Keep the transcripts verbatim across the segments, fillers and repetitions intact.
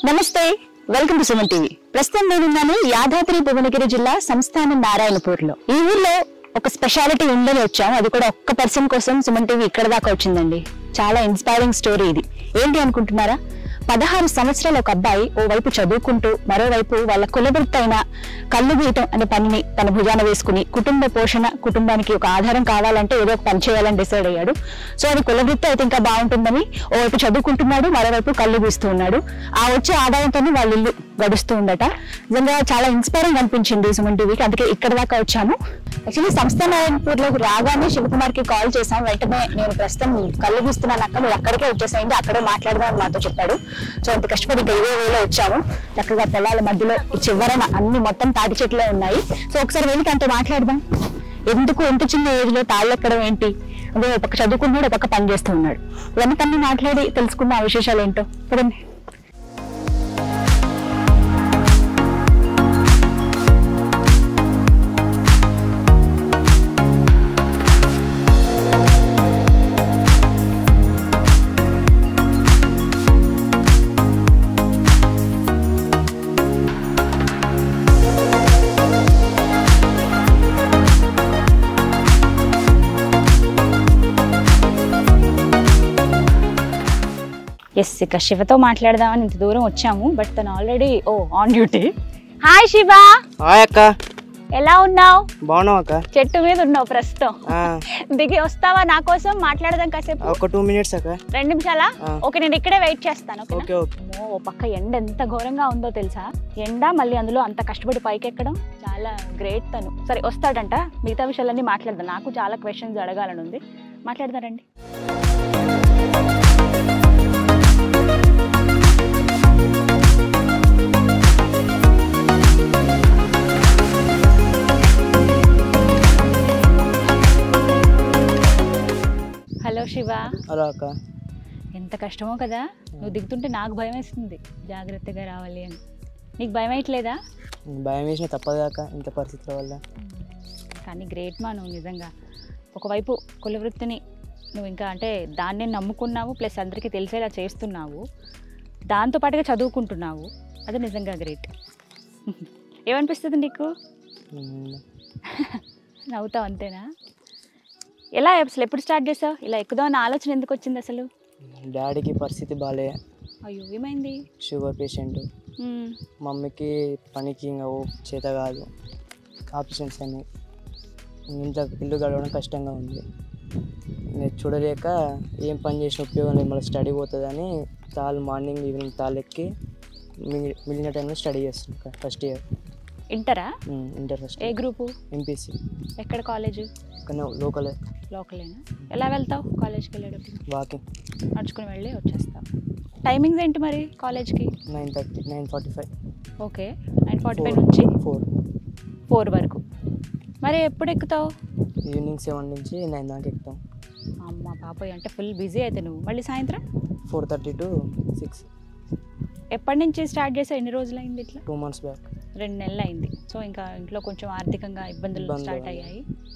నమస్తే, welcome to Suman TV. ప్రస్తుతం నేనున్నాను యాదాద్రి భువనగిరి జిల్లా సంస్థానం నారాయణపూర్ లో. ఈ ఊర్లో ఒక స్పెషాలిటీ ఉందని వచ్చాము, అది కూడా ఒక్క పర్సన్ కోసం సుమన్ టీవీ ఇక్కడ దాకా వచ్చిందండి. చాలా ఇన్స్పైరింగ్ స్టోరీ ఇది. ఏంటి అనుకుంటున్నారా? పదహారు సంవత్సరాల ఒక అబ్బాయి ఓ వైపు చదువుకుంటూ మరోవైపు వాళ్ళ కులవృత్తి అయిన కళ్ళు గీయటం అనే పనిని తన భుజాన వేసుకుని కుటుంబ పోషణ, కుటుంబానికి ఒక ఆధారం కావాలంటే ఏదో ఒక పని చేయాలని డిసైడ్ అయ్యాడు. సో అది కులవృత్తి అయితే ఇంకా బాగుంటుందని ఓవైపు చదువుకుంటున్నాడు, మరోవైపు కళ్ళు గీస్తూ ఉన్నాడు. ఆ వచ్చే ఆదాయంతోనే వాళ్ళ ఇల్లు గడుస్తూ ఉండట. నిజంగా చాలా ఇన్స్పైరింగ్ అనిపించింది సుమన్ టీవీకి, అందుకే ఇక్కడ దాకా వచ్చాము. యాక్చువల్లీ సంస్థ నారాయణపూర్ లో రాగానే శివకుమార్ కి కాల్ చేశాం. వెంటనే నేను ప్రస్తుతం కళ్ళు గీస్తున్నాను అక్క, మీరు అక్కడికే వచ్చేసాయండి, అక్కడే మాట్లాడదాం మాతో చెప్పాడు. సో అంత కష్టపడి ఇంకా ఇరవై వేలో వచ్చాము. చక్కగా పొలాల మధ్యలో చివరన అన్ని మొత్తం తాటి చెట్లే ఉన్నాయి. సో ఒకసారి వెళ్ళి తనతో మాట్లాడదాం. ఎందుకు ఎంత చిన్న ఏజ్ లో తాళ్ళు ఎక్కడం ఏంటి, అదే ఒక పక్క చదువుకున్నాడు, ఒక పక్క పని చేస్తూ ఉన్నాడు. ఇవన్నీ తన్ని మాట్లాడి తెలుసుకున్న ఆ విశేషాలు ఏంటో కదండి. ఎస్, ఇక శివతో మాట్లాడదామని ఇంత దూరం వచ్చాము, బట్ తను ఆల్రెడీ ఓ on duty. Hi Shiva. Hi అక్క. ఎలా ఉన్నావు? బాగున్నావు అక్క. చెట్టు మీద ఉన్నావు ప్రస్తుతం, దిగి వస్తావా నా కోసం మాట్లాడదాం కాసేపు? ఒక టూ మినిట్స్ అక్క. రెండు నిమిషాలా? ఓకే, నేను ఇక్కడే వెయిట్ చేస్తాను. Okay okay. ఓ పక్క ఎండ ఎంత ఘోరంగా ఉందో తెలుసా? ఎండ, మళ్ళీ అందులో అంత కష్టపడి పైకి ఎక్కడం చాలా గ్రేట్. తను సరే వస్తాడంట, మిగతా విషయాలన్నీ మాట్లాడదాం. నాకు చాలా క్వశ్చన్స్ అడగాలని ఉంది, మాట్లాడదారండి. హలో శివ. హలో అక్క. ఎంత కష్టమో కదా, నువ్వు దిగుతుంటే నాకు భయం వేస్తుంది, జాగ్రత్తగా రావాలి అని. నీకు భయం వేయట్లేదా? భయం వేసిన తప్పదు అక్క, ఇంత పరిస్థితుల వల్ల. కానీ గ్రేట్ మా నువ్వు నిజంగా. ఒకవైపు కులవృత్తిని నువ్వు ఇంకా అంటే దాన్ని నమ్ముకున్నావు, ప్లస్ అందరికీ తెలిసేలా చేస్తున్నావు, దాంతోపాటుగా చదువుకుంటున్నావు, అది నిజంగా గ్రేట్. ఏమనిపిస్తుంది నీకు? నవ్వుతావు అంతేనా? ఎలా అసలు ఎప్పుడు స్టార్ట్ చేసావు ఇలా ఎక్కుదాం అన్న ఆలోచన ఎందుకు వచ్చింది అసలు? డాడీకి పరిస్థితి బాగాలే. అయ్యో, ఏమైంది? Sugar patient. మమ్మీకి పనికి ఇంకా చేత కాదు, ఆపరేషన్స్ అని ఇంట్లో ఇల్లు గడవడం కష్టంగా ఉంది. నేను చూడలేక ఏం పని చేసిన ఉపయోగం లేదు, మళ్ళీ స్టడీ పోతుందని తాళ్ళు మార్నింగ్ ఈవినింగ్ తాళ్ళు ఎక్కి మిగిలిన టైంలో స్టడీ చేస్తున్నాను. ఫస్ట్ ఇయర్ ఇంటరా? Inter first. ఏ గ్రూపు? ఎంపీసీ. ఎక్కడ కాలేజ్? లోకలే. లోకలేనా? ఎలా వెళ్తావు కాలేజ్కి వెళ్ళేటప్పుడు? వాకింగ్, నడుచుకుని వెళ్ళి వచ్చేస్తావు. టైమింగ్స్ ఏంటి మరి కాలేజ్కి? Nine thirty nine forty five okay, nine forty five నుంచి ఫోర్ ఫోర్ వరకు. మరి ఎప్పుడు ఎక్కుతావు? ఈవినింగ్ సెవెన్ నుంచి నైన్ దాకా ఎక్కుతాం. అమ్మ పాపయ్య, అంటే ఫుల్ బిజీ అయితే నువ్వు. మళ్ళీ సాయంత్రం ఫోర్ థర్టీ టు సిక్స్. ఎప్పటి నుంచి స్టార్ట్ చేసావు? ఎన్ని రోజులు అయింది ఇట్లా? Two months back. రెండు నెలలు అయింది. సో ఇంకా ఇంట్లో కొంచెం ఆర్థికంగా ఇబ్బందులు స్టార్ట్ అయ్యాయి.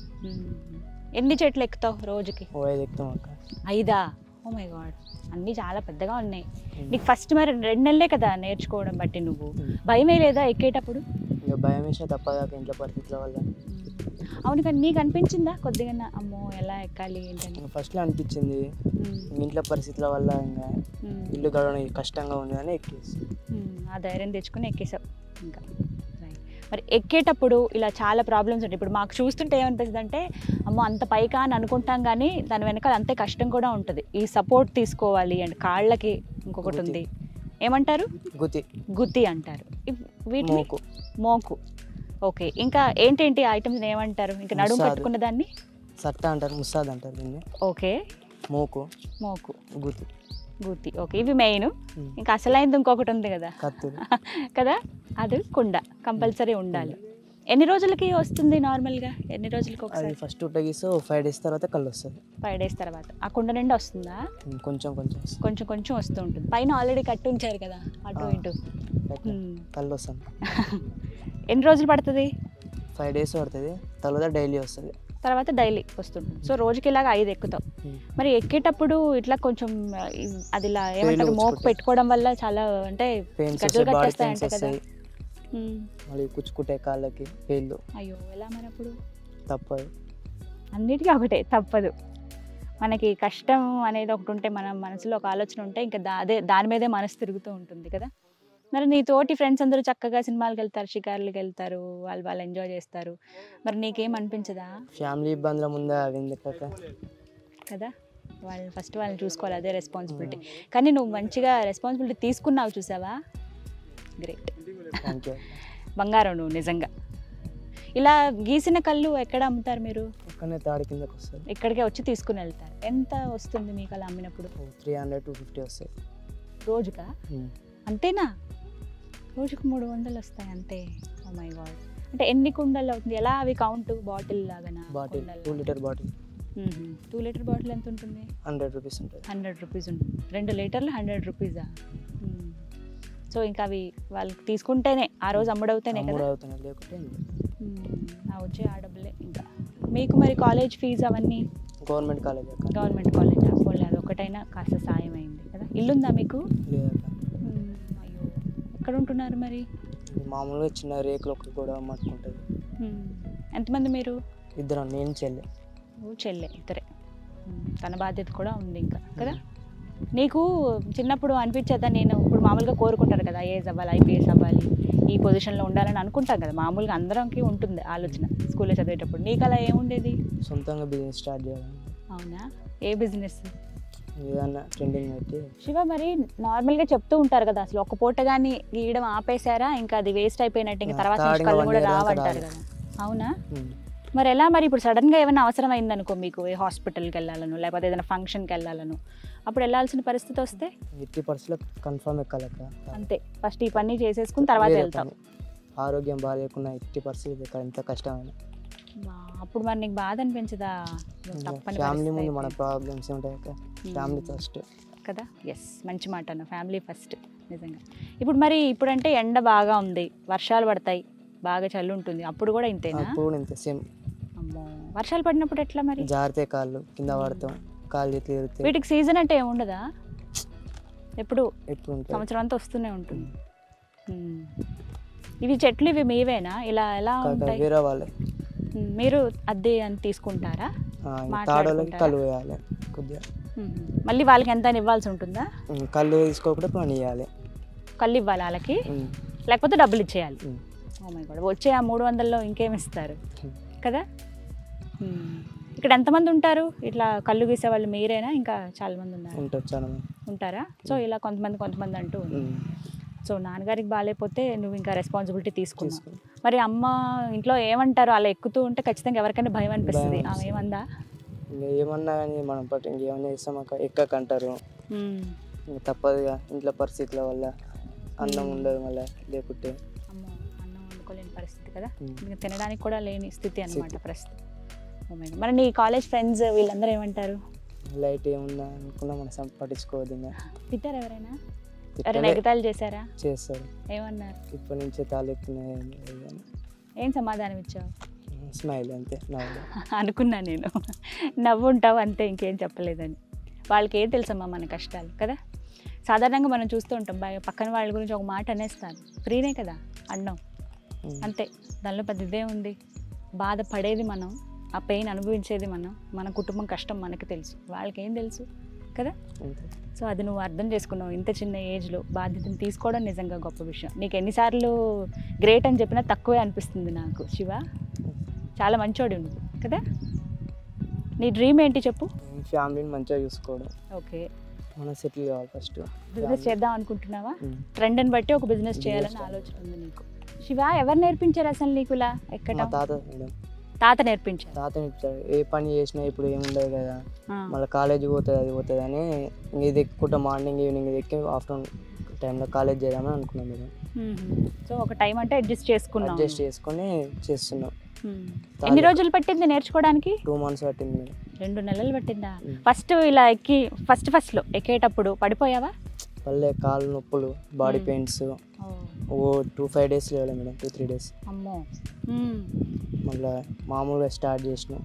ఎన్ని చెట్లు ఎక్కుతావు రోజుకి? ఓ ఐదు ఎక్కుతాం అక్క. ఐదా? ఓ మై గాడ్, అన్నీ చాలా పెద్దగా ఉన్నాయి. నీకు ఫస్ట్ మరి రెండు నెలలే కదా నేర్చుకోవడం బట్టి, నువ్వు భయమే లేదా ఎక్కేటప్పుడు? ఇంకా భయం వేసినా తప్పదాక ఇంట్లో పరిస్థితుల వల్ల. అవును, కానీ నీకు అనిపించిందా కొద్దిగా అమ్మో ఎలా ఎక్కాలి ఏంటని? ఫస్ట్లో అనిపించింది, ఇంట్లో పరిస్థితుల వల్ల ఇంకా ఇల్లు గడవడం కష్టంగా ఉంది అని ఎక్కేసి ఆ ధైర్యం తెచ్చుకుని ఎక్కేసావు. ఇంకా మరి ఎక్కేటప్పుడు ఇలా చాలా ప్రాబ్లమ్స్ ఉంటాయి. ఇప్పుడు మాకు చూస్తుంటే ఏమనిపిస్తుంది అంటే, అమ్మో అంత పైకా అని అనుకుంటాం, కానీ దాని వెనకాల అంతే కష్టం కూడా ఉంటుంది. ఈ సపోర్ట్ తీసుకోవాలి అండ్ కాళ్ళకి ఇంకొకటి ఉంది, ఏమంటారు? గుతి. గుతి అంటారు. వీటిని మోకు. ఓకే, ఇంకా ఏంటేంటి ఐటమ్స్ ఏమంటారు? ఇంకా నడుము పట్టుకున్న దాన్ని సట్టా అంటారు, ముస్సాద్ అంటారు దీన్ని. ఓకే, మోకు. మోకు, గుతి, గుతి. ఓకే, ఇవి మెయిన్. ఇంకా అసలైంది ఇంకొకటి ఉంది కదా కదా, అది కుండ కంపల్సరీ ఉండాలి. ఎన్ని రోజులకి వస్తుంది నార్మల్గా? ఎన్ని రోజులకి ఒకసారి? ఫస్ట్ ఉట్టగీస్తే ఫైవ్ డేస్ తర్వాత కళ్ళు వస్తుంది. ఫైవ్ డేస్ తర్వాత ఆ కుండ నిండా వస్తుందా? కొంచెం కొంచెం కొంచెం కొంచెం వస్తూ ఉంటుంది. పైన ఆల్రెడీ కట్టి ఉంచారు కదా అటు ఇటు, కళ్ళు వస్తుంది. ఎన్ని రోజులు పడుతుంది? ఫైవ్ డేస్ పడుతుంది, తర్వాత డైలీ వస్తుంది. తర్వాత డైలీ వస్తుంటుంది. సో రోజుకి ఇలాగ ఐదు ఎక్కుతావు. మరి ఎక్కేటప్పుడు ఇట్లా కొంచెం అది ఇలా ఏమంటారు మోపు పెట్టుకోవడం వల్ల చాలా అంటే గడ్డలు కట్టేస్తాయంట కదా. మళ్ళీ కుచ్చుకుంటే కాళ్ళకి పేర్లు. అయ్యో ఎలా మరి అప్పుడు? తప్పదు, అన్నిటికీ ఒకటే తప్పదు. మనకి కష్టం అనేది ఒకటి ఉంటే మన మనసులో ఒక ఆలోచన ఉంటే ఇంకా దా అదే దాని మీదే మనసు తిరుగుతూ ఉంటుంది కదా. మరి నీ తోటి ఫ్రెండ్స్ అందరూ చక్కగా సినిమాలకు వెళ్తారు, షికార్లకు వెళ్తారు, వాళ్ళు వాళ్ళు ఎంజాయ్ చేస్తారు. మరి నీకేం అనిపించదా? ఫ్యామిలీ ఇబ్బందుల ముందే అవింది కదా, వాళ్ళు ఫస్ట్ వాళ్ళని చూసుకోవాలి, అదే రెస్పాన్సిబిలిటీ. కానీ నువ్వు మంచిగా రెస్పాన్సిబిలిటీ తీసుకున్నావు చూసావా, గ్రేట్. బంగారం నువ్వు నిజంగా. ఇలా గీసిన కళ్ళు ఎక్కడ అమ్ముతారు మీరు? తాడి కిందకి వస్తారు, ఇక్కడికే వచ్చి తీసుకుని వెళ్తారు. ఎంత వస్తుంది మీకు అలా అమ్మినప్పుడు? త్రీ హండ్రెడ్ టూ ఫిఫ్టీ వస్తాయి రోజుకా? అంతేనా? రోజుకు మూడు వందలు వస్తాయి అంతే. Oh my god. అంటే ఎన్ని కుండలు అవుతుంది? ఎలా అవి కౌంట్? బాటిల్ లాగానా? Bottle, two litre bottle. Two litre bottle ఎంత ఉంటుంది? హండ్రెడ్ రూపీస్ ఉంటుంది. హండ్రెడ్ రూపీస్ ఉంటుంది. రెండు లీటర్లు హండ్రెడ్ రూపీసా? సో ఇంకా అవి వాళ్ళకి తీసుకుంటేనే ఆ రోజు అమ్ముడవుతానే కదా. లేకుంటే వచ్చే ఆ డబ్బులే. ఇంకా మీకు మరి కాలేజ్ ఫీజు అవన్నీ? Government college. గవర్నమెంట్ కాలేజ్ పోలే, అది ఒకటైనా కాస్త సాయం అయింది కదా. ఇల్లుందా మీకు? అయ్యో, ఎక్కడ ఉంటున్నారు మరి? మామూలుగా చిన్న రేకులు ఒకటి కూడా మట్టుకుంటుంది. ఎంతమంది మీరు? ఇద్దరు, నేను చెల్లె. ఓ చెల్లె, ఇద్దరే. తన బాధ్యత కూడా ఉంది ఇంకా కదా. నీకు చిన్నప్పుడు అనిపించేదా, నేను ఇప్పుడు మామూలుగా కోరుకుంటారు కదా ఐఏఎస్ అవ్వాలి, ఐపీఎస్ అవ్వాలి, ఈ పొజిషన్లో ఉండాలని అనుకుంటాం కదా, మామూలుగా అందరికి ఉంటుంది ఆలోచన స్కూల్లో చదివేటప్పుడు. నీకు అలా ఏముండేది? సొంతంగా బిజినెస్ స్టార్ట్ చేయాలి. అవునా? ఏ బిజినెస్? ఏదన్నా ట్రెండింగ్ అయితే. శివ, మరి నార్మల్గా చెప్తూ ఉంటారు కదా, అసలు ఒక పూట కానీ గీయడం ఆపేశారా ఇంకా అది వేస్ట్ అయిపోయినట్టు, ఇంకా తర్వాత కళ్ళు కూడా రావంటారు కదా. అవునా? మరి ఎలా మరి ఇప్పుడు సడన్గా ఏమైనా అవసరం అయిందనుకో మీకు, ఏ హాస్పిటల్కి వెళ్ళాలను లేకపోతే ఏదైనా ఫంక్షన్కి వెళ్ళాలను, అప్పుడు వెళ్ళాల్సిన పరిస్థితి వస్తే ఎట్టి పరిస్థితిలో కన్ఫర్మ్ ఎక్కాలక్క. అంతే, ఫస్ట్ ఈ పని చేసేసుకుని తర్వాత వెళ్తాం. ఆరోగ్యం బాగాలేకుండా ఎట్టి పరిస్థితి ఇక్కడ ఎంత కష్టమైన. అప్పుడు మరి నీకు బాధ అనిపించదా? ఫ్యామిలీ ముందు మన ప్రాబ్లమ్స్ ఉంటాయి అక్క, ఫ్యామిలీ ఫస్ట్ కదా. ఎస్, మంచి మాట అన్న, ఫ్యామిలీ ఫస్ట్ నిజంగా. ఇప్పుడు మరి ఇప్పుడంటే ఎండ బాగా ఉంది, వర్షాలు పడతాయి, బాగా చల్లి ఉంటుంది, అప్పుడు కూడా ఇంతేనా? అప్పుడు ఇంతే సేమ్. అమ్మో, వర్షాలు పడినప్పుడు ఎట్లా మరి? జారితే కాళ్ళు కింద పడతాం, కాళ్ళు చేతులు ఎగురుతాయి. వీటికి సీజన్ అంటే ఏముండదా? ఎప్పుడు ఎప్పుడు సంవత్సరం అంతా వస్తూనే ఉంటుంది. ఇవి చెట్లు ఇవి మీవేనా? ఇలా ఎలా ఉంటాయి? వేరే వాళ్ళే. మీరు అద్దె అని తీసుకుంటారా? కళ్ళు వేయాలి కొద్దిగా, మళ్ళీ వాళ్ళకి ఎంత అని ఇవ్వాల్సి ఉంటుందా? కళ్ళు తీసుకోకుండా పని ఇవ్వాలి. కళ్ళు ఇవ్వాలి వాళ్ళకి, లేకపోతే డబ్బులు ఇచ్చేయాలి. ఓ మై గాడ్, వచ్చే ఆ మూడు వందల్లో ఇంకేమి ఇస్తారు కదా. ఇక్కడ ఎంతమంది ఉంటారు ఇట్లా కళ్ళు గీసే వాళ్ళు? మీరేనా ఇంకా చాలా మంది ఉన్నారు? ఉంటారు, చాలా మంది ఉంటారా? సో ఇలా కొంతమంది కొంతమంది అంటూ. సో నాన్నగారికి బాగాలేకపోతే నువ్వు ఇంకా రెస్పాన్సిబిలిటీ తీసుకున్నావు. మరి అమ్మ ఇంట్లో ఏమంటారు? అలా ఎక్కుతూ ఉంటే ఖచ్చితంగా ఎవరికైనా భయం అనిపిస్తుంది. ఆమె ఏమందా? ఏమన్నా కానీ మనం పట్టు ఇంకేమన్నా చేస్తాం అక్క, ఎక్కకంటారు. తప్పదుగా, ఇంట్లో పరిస్థితుల వల్ల అన్నం ఉండదు మళ్ళీ, లేకుంటే అమ్మో అన్నం వండుకోలేని పరిస్థితి కదా, ఇంకా తినడానికి కూడా లేని స్థితి అనమాట ప్రస్తుతం. మరి నీ కాలేజ్ ఫ్రెండ్స్ వీళ్ళందరూ ఏమంటారు? లైట్ ఏముందా అనుకున్నా మనం పట్టించుకోవద్దు. తిట్టారు ఎవరైనా? ఎవరైనా ఎగతాళి చేశారా? చేస్తారు. ఏమన్నారు? ఇప్పటి నుంచే తాలెత్తున్నాయి. ఏం సమాధానం ఇచ్చావు? స్మైల్, అంతే. అనుకున్నా నేను, నవ్వు ఉంటావు అంతే, ఇంకేం చెప్పలేదని. వాళ్ళకి ఏం తెలుసమ్మా మన కష్టాలు కదా. సాధారణంగా మనం చూస్తూ ఉంటాం, పక్కన వాళ్ళ గురించి ఒక మాట అనేస్తాను, ఫ్రీనే కదా అన్నం, అంతే, దానిలో పెద్ద ఇదే ఉంది. బాధపడేది మనం, ఆ పెయిన్ అనుభవించేది మనం, మన కుటుంబం కష్టం మనకు తెలుసు, వాళ్ళకి ఏం తెలుసు కదా. సో అది నువ్వు అర్థం చేసుకున్నావు ఇంత చిన్న ఏజ్లో, బాధ్యతను తీసుకోవడం నిజంగా గొప్ప విషయం. నీకు ఎన్నిసార్లు గ్రేట్ అని చెప్పినా తక్కువే అనిపిస్తుంది నాకు. శివ, చాలా మంచోడు నువ్వు కదా. నీ డ్రీమ్ ఏంటి చెప్పు? ఫ్యామిలీని మంచిగా చూసుకోవడం. ఓకే, మనం సెటిల్ కావాలి ఫస్ట్. బిజినెస్ చేద్దాం అనుకుంటున్నావా? ట్రెండ్ని బట్టి ఒక బిజినెస్ చేయాలని ఆలోచన ఉంది నీకు. శివ, ఎవరు నేర్పించారు అసలు నీకు ఇలా ఎక్కడం? తాత మేడం. తాత నేర్పించారు? తాత నేర్పించారు. ఏ పని చేసినా ఇప్పుడు ఏముండదు కదా, మళ్ళీ కాలేజీ పోతుంది అది పోతుంది అని ఇది ఎక్కుంటా, మార్నింగ్ ఈవినింగ్ ఇది ఎక్కి ఆఫ్టర్నూన్ టైంలో కాలేజ్ చేద్దామని అనుకున్నాం మేడం. సో ఒక టైం అంటే అడ్జస్ట్ చేసుకున్నాం, అడ్జస్ట్ చేసుకుని చేస్తున్నాం. ఎన్ని రోజులు పట్టింది నేర్చుకోవడానికి? టూ మంత్స్ పట్టింది మేడం. రెండు నెలలు పట్టిందా? ఫస్ట్ ఇలా ఎక్కి ఫస్ట్ ఫస్ట్లో ఎక్కేటప్పుడు పడిపోయావా? పల్లె, కాళ్ళు నొప్పులు, బాడీ పెయిన్స్, ఓ టూ ఫైవ్ డేస్ లేవాలి మేడం, టూ త్రీ డేస్. అమ్మో. మళ్ళీ మామూలుగా స్టార్ట్ చేసినాం.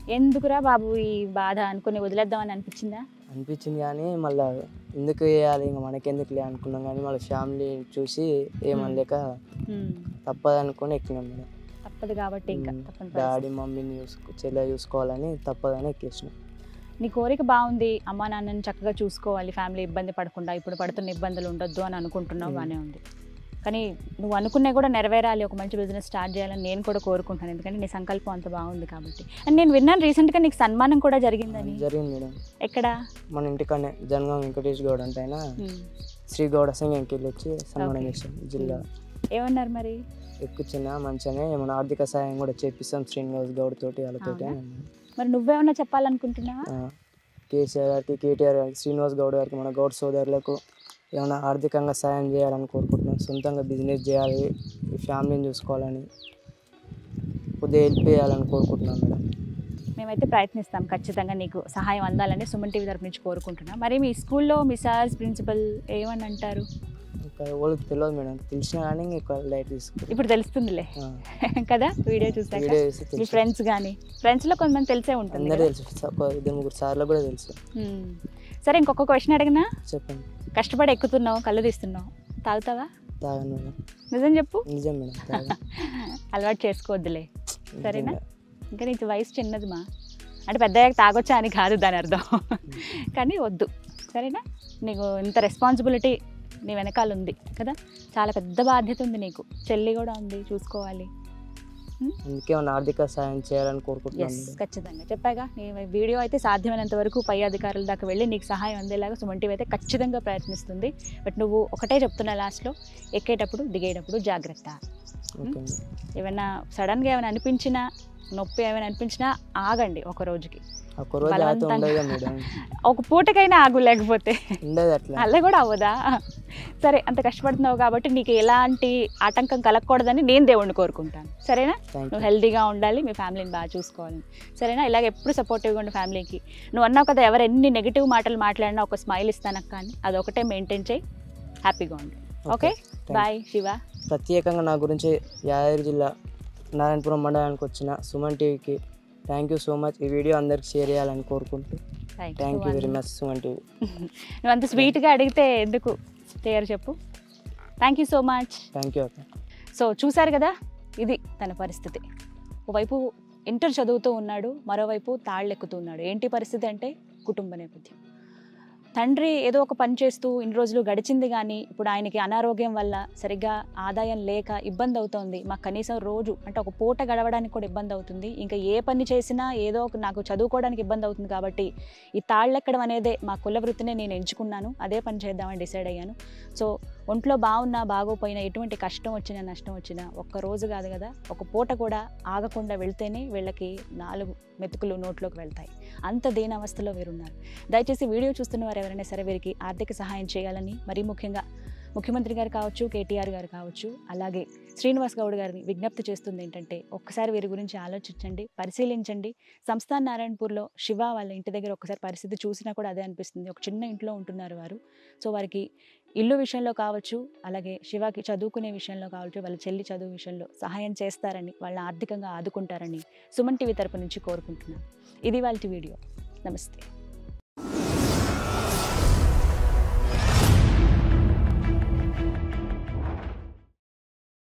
ఎందుకురా బాబు ఈ బాధ అనుకుని వదిలేద్దామని అనిపించిందా? అనిపించింది కానీ మళ్ళీ ఎందుకు వేయాలి ఇంకా మనకెందుకులే అనుకున్నాం, కానీ మళ్ళీ ఫ్యామిలీ చూసి ఏమనలేక తప్పదనుకొని ఎక్కినాం మేడం. తప్పదు కాబట్టి ఇంకా డాడీ మమ్మీని చూసుకో చెల్లె చూసుకోవాలని తప్పదని ఎక్కేసినాం. నీ కోరిక బాగుంది, అమ్మా నాన్నని చక్కగా చూసుకోవాలి, ఫ్యామిలీ ఇబ్బంది పడకుండా, ఇప్పుడు పడుతున్న ఇబ్బందులు ఉండొద్దు అని అనుకుంటున్నావు, బాగానే ఉంది. కానీ నువ్వు అనుకునే కూడా నెరవేరాలి, ఒక మంచి బిజినెస్ స్టార్ట్ చేయాలని నేను కూడా కోరుకుంటాను, ఎందుకంటే నీ సంకల్పం అంత బాగుంది కాబట్టి. అండ్ నేను విన్నాను రీసెంట్గా నీకు సన్మానం కూడా జరిగిందని. జరిగింది మేడం. ఎక్కడ? మన ఇంటికనే జనగాం వెంకటేష్ గౌడ్ అంటే ఆయన శ్రీ గౌడ సంఘంకి వెళ్ళి వచ్చి సన్మానం చేశాం జిల్లా. ఏమన్నారు మరి? ఎక్కువ మంచిగానే ఏమైనా ఆర్థిక సహాయం కూడా చేపిస్తాం శ్రీనివాస్ గౌడ్ తోటి వాళ్ళతోటి. మరి నువ్వేమన్నా చెప్పాలనుకుంటున్నావా? కేసీఆర్ గారికి, కేటీఆర్ గారికి, శ్రీనివాస్ గౌడ్ గారికి, మన గౌడ్ సోదరులకు ఏమైనా ఆర్థికంగా సాయం చేయాలని కోరుకుంటున్నాం. సొంతంగా బిజినెస్ చేయాలి, ఈ ఫ్యామిలీని చూసుకోవాలని, కొద్దిగా హెల్ప్ చేయాలని కోరుకుంటున్నాం మేడం. మేమైతే ప్రయత్నిస్తాం, ఖచ్చితంగా నీకు సహాయం అందాలని సుమన్ టీవీ తరపు నుంచి కోరుకుంటున్నాం. మరి మీ స్కూల్లో మీ సార్స్ ప్రిన్సిపల్ ఏమని అంటారు? ఇంకా వాళ్ళకి తెలియదు మేడం, తెలిసినా కానీ ఇంకా లైట్ తీసుకుంటాం. ఇప్పుడు తెలుస్తుందిలే కదా వీడియో చూసాక. మీ ఫ్రెండ్స్ కానీ, ఫ్రెండ్స్లో కొంతమంది తెలిసే ఉంటుంది. అందరూ తెలుసు, ఇద్దరు ముగ్గురు సార్లు కూడా తెలుసు. సరే ఇంకొక క్వశ్చన్ అడిగినా? చెప్పండి. కష్టపడి ఎక్కుతున్నావు, కళ్ళు తీస్తున్నావు, తాగుతావా? తాగను మేడం. నిజం చెప్పు. నిజం మేడం. అలవాటు చేసుకోవద్దులే, సరేనా? ఇంకా నీకు వయసు చిన్నది మా, అంటే పెద్దయ్యాక తాగొచ్చా అని కాదు దాని అర్థం, కానీ వద్దు, సరేనా? నీకు ఇంత రెస్పాన్సిబిలిటీ నీ వెనకాల ఉంది కదా, చాలా పెద్ద బాధ్యత ఉంది నీకు, చెల్లి కూడా ఉంది చూసుకోవాలి. అందుకే ఆర్థిక సాయం చేయాలని కోరుకుంటున్నాను. ఖచ్చితంగా చెప్పాగా, నీ వీడియో అయితే సాధ్యమైనంత వరకు పై అధికారుల దాకా వెళ్ళి నీకు సహాయం అందేలాగా సుమన్ టీవీ అయితే ఖచ్చితంగా ప్రయత్నిస్తుంది. బట్ నువ్వు ఒకటే చెప్తున్నా లాస్ట్లో, ఎక్కేటప్పుడు దిగేటప్పుడు జాగ్రత్త. ఏమైనా సడన్గా ఏమైనా అనిపించినా, నొప్పి ఏమైనా అనిపించినా ఆగండి ఒక రోజుకి, ఒక పూటకైనా ఆగు, లేకపోతే అలా కూడా అవ్వదా? సరే, అంత కష్టపడుతున్నావు కాబట్టి నీకు ఎలాంటి ఆటంకం కలగకూడదని నేను దేవుణ్ణి కోరుకుంటాను, సరేనా? నువ్వు హెల్తీగా ఉండాలి, మీ ఫ్యామిలీని బాగా చూసుకోవాలి, సరేనా? ఇలాగ ఎప్పుడు సపోర్టివ్గా ఉండి ఫ్యామిలీకి. నువ్వు అన్నావు కదా, ఎవరు ఎన్ని నెగిటివ్ మాటలు మాట్లాడినా ఒక స్మైల్ ఇస్తానక్క కానీ, అదొకటే మెయింటైన్ చేయి, హ్యాపీగా ఉండు. Okay, bye Shiva. ప్రత్యేకంగా నా గురించి యాదగిరి జిల్లా నారాయణపురం మండలానికి వచ్చిన సుమన్ టీవీకి థ్యాంక్ యూ సో మచ్. ఈ వీడియో అందరికి షేర్ చేయాలని కోరుకుంటూ thank you very much Suman TV. నువ్వు అంత స్వీట్గా అడిగితే ఎందుకు చేయరు చెప్పు. Thank you so much. Thank you. So చూసారు కదా, ఇది తన పరిస్థితి. ఓవైపు ఇంటర్ చదువుతూ ఉన్నాడు, మరోవైపు తాళ్ళెక్కుతూ ఉన్నాడు. ఏంటి పరిస్థితి అంటే కుటుంబ నేపథ్యం. తండ్రి ఏదో ఒక పని చేస్తూ ఇన్ని రోజులు గడిచింది, కానీ ఇప్పుడు ఆయనకి అనారోగ్యం వల్ల సరిగ్గా ఆదాయం లేక ఇబ్బంది అవుతోంది. మాకు కనీసం రోజు అంటే ఒక పూట గడవడానికి కూడా ఇబ్బంది అవుతుంది. ఇంకా ఏ పని చేసినా ఏదో ఒక నాకు చదువుకోవడానికి ఇబ్బంది అవుతుంది. కాబట్టి ఈ తాళ్ళెక్కడం అనేదే మా కుల వృత్తినే నేను ఎంచుకున్నాను, అదే పని చేద్దామని డిసైడ్ అయ్యాను. సో ఒంట్లో బాగున్నా బాగోపోయినా, ఎటువంటి కష్టం వచ్చినా నష్టం వచ్చినా, ఒక్క రోజు కాదు కదా, ఒక పూట కూడా ఆగకుండా వెళ్తేనే వీళ్ళకి నాలుగు మెతుకులు నోట్లోకి వెళ్తాయి. అంత దీనావస్థలో వీరున్నారు. దయచేసి వీడియో చూస్తున్న వారు ఎవరైనా సరే వీరికి ఆర్థిక సహాయం చేయాలని, మరీ ముఖ్యంగా ముఖ్యమంత్రి గారు కావచ్చు, కేటీఆర్ గారు కావచ్చు, అలాగే శ్రీనివాస్ గౌడ్ గారిని విజ్ఞప్తి చేస్తుంది ఏంటంటే, ఒక్కసారి వీరి గురించి ఆలోచించండి, పరిశీలించండి. సంస్థాన్ నారాయణపూర్లో శివ వాళ్ళ ఇంటి దగ్గర ఒకసారి పరిస్థితి చూసినా కూడా అదే అనిపిస్తుంది. ఒక చిన్న ఇంట్లో ఉంటున్నారు వారు. సో వారికి ఇల్లు విషయంలో కావచ్చు, అలాగే శివకి చదువుకునే విషయంలో కావచ్చు, వాళ్ళ చెల్లి చదువు విషయంలో సహాయం చేస్తారని, వాళ్ళ ఆర్థికంగా ఆదుకుంటారని సుమన్ టీవీ తరపు నుంచి కోరుకుంటున్నాను. ఇది వాళ్ళ వీడియో. నమస్తే.